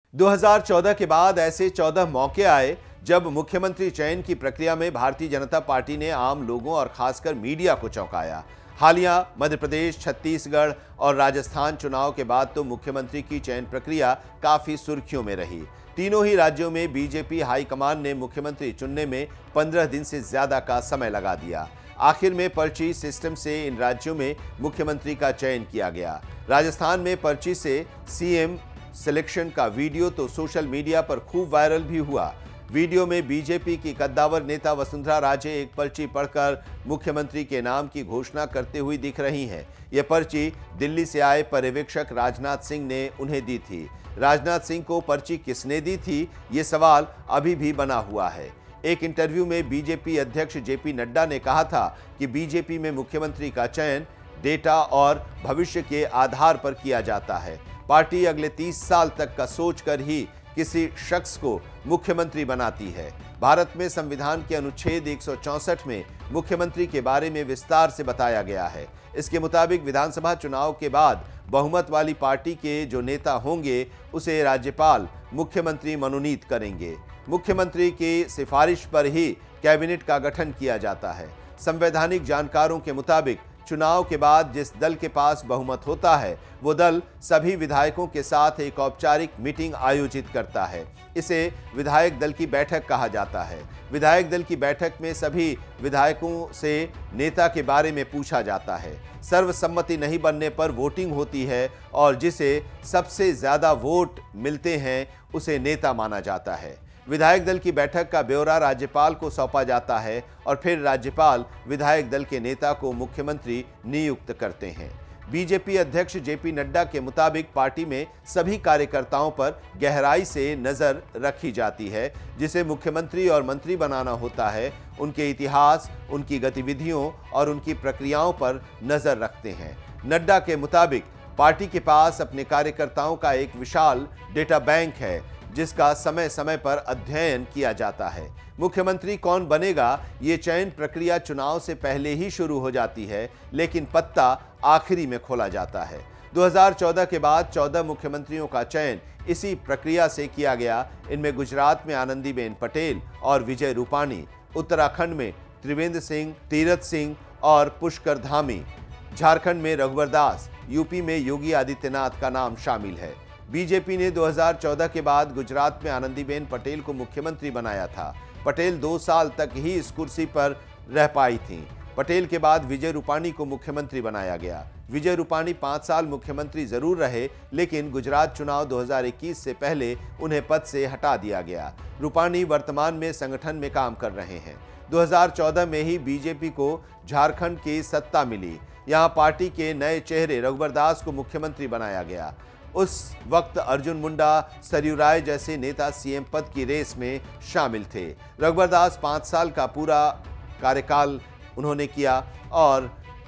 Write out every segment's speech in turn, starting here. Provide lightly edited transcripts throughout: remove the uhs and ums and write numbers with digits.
2014 के बाद ऐसे 14 मौके आए जब मुख्यमंत्री चयन की प्रक्रिया में भारतीय जनता पार्टी ने आम लोगों और खासकर मीडिया को चौंकाया। हालिया मध्य प्रदेश, छत्तीसगढ़ और राजस्थान चुनाव के बाद तो मुख्यमंत्री की चयन प्रक्रिया काफी सुर्खियों में रही। तीनों ही राज्यों में बीजेपी हाईकमान ने मुख्यमंत्री चुनने में 15 दिन से ज्यादा का समय लगा दिया। आखिर में पर्ची सिस्टम से इन राज्यों में मुख्यमंत्री का चयन किया गया। राजस्थान में पर्ची से सीएम सिलेक्शन का वीडियो तो सोशल मीडिया पर खूब वायरल भी हुआ। वीडियो में बीजेपी की कद्दावर नेता वसुंधरा राजे एक पर्ची पढ़कर मुख्यमंत्री के नाम की घोषणा करते हुए दिख रही हैं। यह पर्ची दिल्ली से आए पर्यवेक्षक राजनाथ सिंह ने उन्हें दी थी। राजनाथ सिंह को पर्ची किसने दी थी, ये सवाल अभी भी बना हुआ है। एक इंटरव्यू में बीजेपी अध्यक्ष जेपी नड्डा ने कहा था कि बीजेपी में मुख्यमंत्री का चयन डेटा और भविष्य के आधार पर किया जाता है। पार्टी अगले 30 साल तक का सोचकर ही किसी शख्स को मुख्यमंत्री बनाती है। भारत में संविधान के अनुच्छेद 164 में मुख्यमंत्री के बारे में विस्तार से बताया गया है। इसके मुताबिक विधानसभा चुनाव के बाद बहुमत वाली पार्टी के जो नेता होंगे उसे राज्यपाल मुख्यमंत्री मनोनीत करेंगे। मुख्यमंत्री की सिफारिश पर ही कैबिनेट का गठन किया जाता है। संवैधानिक जानकारों के मुताबिक चुनाव के बाद जिस दल के पास बहुमत होता है वो दल सभी विधायकों के साथ एक औपचारिक मीटिंग आयोजित करता है। इसे विधायक दल की बैठक कहा जाता है। विधायक दल की बैठक में सभी विधायकों से नेता के बारे में पूछा जाता है। सर्वसम्मति नहीं बनने पर वोटिंग होती है और जिसे सबसे ज्यादा वोट मिलते हैं उसे नेता माना जाता है। विधायक दल की बैठक का ब्यौरा राज्यपाल को सौंपा जाता है और फिर राज्यपाल विधायक दल के नेता को मुख्यमंत्री नियुक्त करते हैं। बीजेपी अध्यक्ष जेपी नड्डा के मुताबिक पार्टी में सभी कार्यकर्ताओं पर गहराई से नजर रखी जाती है। जिसे मुख्यमंत्री और मंत्री बनाना होता है उनके इतिहास, उनकी गतिविधियों और उनकी प्रक्रियाओं पर नजर रखते हैं। नड्डा के मुताबिक पार्टी के पास अपने कार्यकर्ताओं का एक विशाल डेटा बैंक है जिसका समय समय पर अध्ययन किया जाता है। मुख्यमंत्री कौन बनेगा ये चयन प्रक्रिया चुनाव से पहले ही शुरू हो जाती है, लेकिन पत्ता आखिरी में खोला जाता है। 2014 के बाद 14 मुख्यमंत्रियों का चयन इसी प्रक्रिया से किया गया। इनमें गुजरात में आनंदीबेन पटेल और विजय रूपाणी, उत्तराखंड में त्रिवेंद्र सिंह, तीरथ सिंह और पुष्कर धामी, झारखंड में रघुवर दास, यूपी में योगी आदित्यनाथ का नाम शामिल है। बीजेपी ने 2014 के बाद गुजरात में आनंदीबेन पटेल को मुख्यमंत्री बनाया था। पटेल 2 साल तक ही इस कुर्सी पर रह पाई थीं। पटेल के बाद विजय रूपाणी को मुख्यमंत्री बनाया गया। विजय रूपाणी 5 साल मुख्यमंत्री जरूर रहे, लेकिन गुजरात चुनाव 2021 से पहले उन्हें पद से हटा दिया गया। रूपाणी वर्तमान में संगठन में काम कर रहे हैं। 2014 में ही बीजेपी को झारखंड की सत्ता मिली। यहां पार्टी के नए चेहरे रघुवर दास को मुख्यमंत्री बनाया गया। उस वक्त अर्जुन मुंडा, सरयू राय जैसे नेता सीएम पद की रेस में शामिल थे। रघुवर दास 5 साल का पूरा कार्यकाल उन्होंने किया और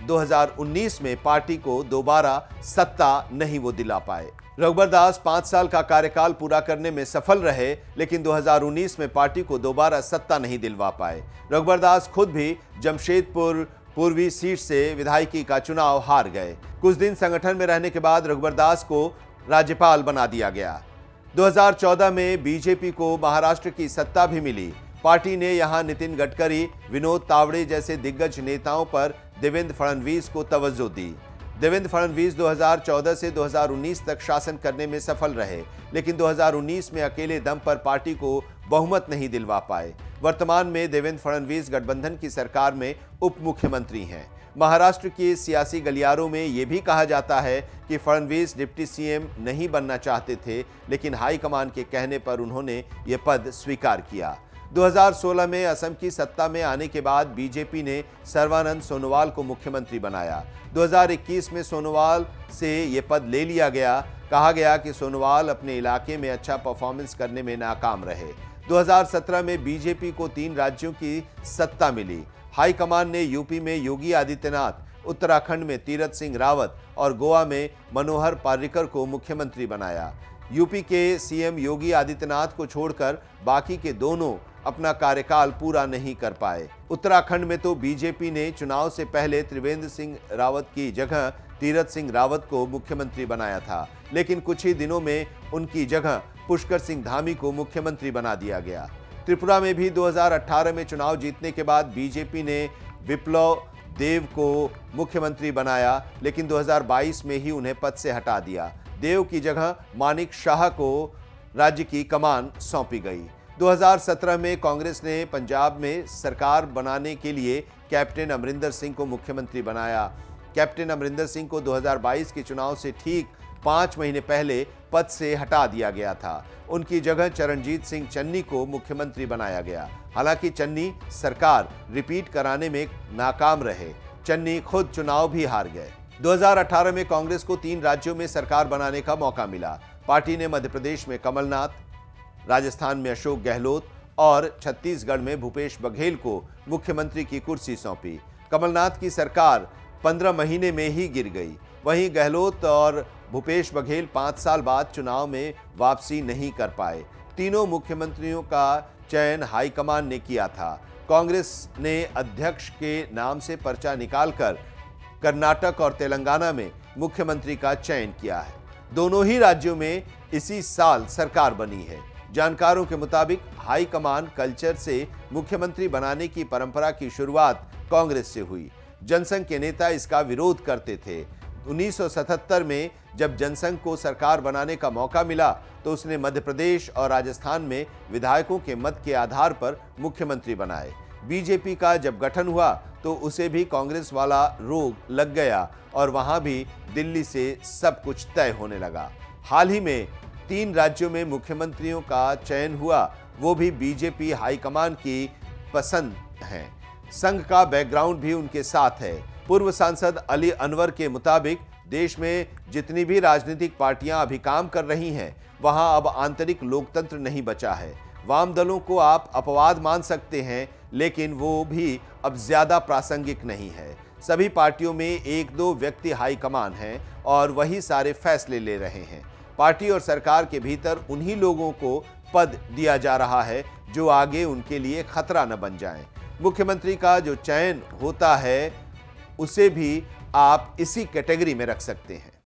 2019 में पार्टी को दोबारा सत्ता नहीं वो दिला पाए। रघुवर दास 5 साल का कार्यकाल पूरा करने में सफल रहे, लेकिन 2019 में पार्टी को दोबारा सत्ता नहीं दिलवा पाए। रघुवर दास खुद भी जमशेदपुर पूर्वी सीट से विधायकी का चुनाव हार गए। कुछ दिन संगठन में रहने के बाद रघुवर दास को राज्यपाल बना दिया गया। 2014 में बीजेपी को महाराष्ट्र की सत्ता भी मिली। पार्टी ने यहां नितिन गडकरी, विनोद तावड़े जैसे दिग्गज नेताओं पर देवेंद्र फडणवीस को तवज्जो दी। देवेंद्र फडणवीस 2014 से 2019 तक शासन करने में सफल रहे, लेकिन 2019 में अकेले दम पर पार्टी को बहुमत नहीं दिलवा पाए। वर्तमान में देवेंद्र फडणवीस गठबंधन की सरकार में उप मुख्यमंत्री हैं। महाराष्ट्र के सियासी गलियारों में यह भी कहा जाता है कि फडणवीस डिप्टी सीएम नहीं बनना चाहते थे, लेकिन हाईकमान के कहने पर उन्होंने ये पद स्वीकार किया। 2016 में असम की सत्ता में आने के बाद बीजेपी ने सर्बानंद सोनोवाल को मुख्यमंत्री बनाया। 2021 में सोनोवाल से ये पद ले लिया गया। कहा गया कि सोनोवाल अपने इलाके में अच्छा परफॉर्मेंस करने में नाकाम रहे। 2017 में बीजेपी को 3 राज्यों की सत्ता मिली। हाईकमान ने यूपी में योगी आदित्यनाथ, उत्तराखंड में तीरथ सिंह रावत और गोवा में मनोहर पर्रिकर को मुख्यमंत्री बनाया। यूपी के सीएम योगी आदित्यनाथ को छोड़कर बाकी के दोनों अपना कार्यकाल पूरा नहीं कर पाए। उत्तराखंड में तो बीजेपी ने चुनाव से पहले त्रिवेंद्र सिंह रावत की जगह तीरथ सिंह रावत को मुख्यमंत्री बनाया था, लेकिन कुछ ही दिनों में उनकी जगह पुष्कर सिंह धामी को मुख्यमंत्री बना दिया गया। त्रिपुरा में भी 2018 में चुनाव जीतने के बाद बीजेपी ने विप्लव देव को मुख्यमंत्री बनाया, लेकिन 2022 में ही उन्हें पद से हटा दिया। देव की जगह मानिक शाह को राज्य की कमान सौंपी गई। 2017 में कांग्रेस ने पंजाब में सरकार बनाने के लिए कैप्टन अमरिंदर सिंह को मुख्यमंत्री बनाया। कैप्टन अमरिंदर सिंह को 2022 के चुनाव से ठीक 5 महीने पहले पद से हटा दिया गया था। उनकी जगह चरणजीत सिंह चन्नी को मुख्यमंत्री बनाया गया। हालांकि चन्नी सरकार रिपीट कराने में नाकाम रहे। चन्नी खुद चुनाव भी हार गए। 2018 में कांग्रेस को 3 राज्यों में सरकार बनाने का मौका मिला। पार्टी ने मध्य प्रदेश में कमलनाथ, राजस्थान में अशोक गहलोत और छत्तीसगढ़ में भूपेश बघेल को मुख्यमंत्री की कुर्सी सौंपी। कमलनाथ की सरकार 15 महीने में ही गिर गई। वहीं गहलोत और भूपेश बघेल 5 साल बाद चुनाव में वापसी नहीं कर पाए। तीनों मुख्यमंत्रियों का चयन हाईकमान ने किया था। कांग्रेस ने अध्यक्ष के नाम से पर्चा निकालकर कर्नाटक और तेलंगाना में मुख्यमंत्री का चयन किया है। दोनों ही राज्यों में इसी साल सरकार बनी है। जानकारों के मुताबिक हाईकमान कल्चर से मुख्यमंत्री बनाने की परंपरा की शुरुआत कांग्रेस से हुई। जनसंघ के नेता इसका विरोध करते थे। 1977 में जब जनसंघ को सरकार बनाने का मौका मिला तो उसने मध्य प्रदेश और राजस्थान में विधायकों के मत के आधार पर मुख्यमंत्री बनाए। बीजेपी का जब गठन हुआ तो उसे भी कांग्रेस वाला रोग लग गया और वहां भी दिल्ली से सब कुछ तय होने लगा। हाल ही में 3 राज्यों में मुख्यमंत्रियों का चयन हुआ, वो भी बीजेपी हाईकमान की पसंद है। संघ का बैकग्राउंड भी उनके साथ है। पूर्व सांसद अली अनवर के मुताबिक देश में जितनी भी राजनीतिक पार्टियां अभी काम कर रही हैं, वहां अब आंतरिक लोकतंत्र नहीं बचा है। वाम दलों को आप अपवाद मान सकते हैं, लेकिन वो भी अब ज्यादा प्रासंगिक नहीं है। सभी पार्टियों में 1-2 व्यक्ति हाईकमान हैं और वही सारे फैसले ले रहे हैं। पार्टी और सरकार के भीतर उन्हीं लोगों को पद दिया जा रहा है जो आगे उनके लिए खतरा न बन जाएं। मुख्यमंत्री का जो चयन होता है उसे भी आप इसी कैटेगरी में रख सकते हैं।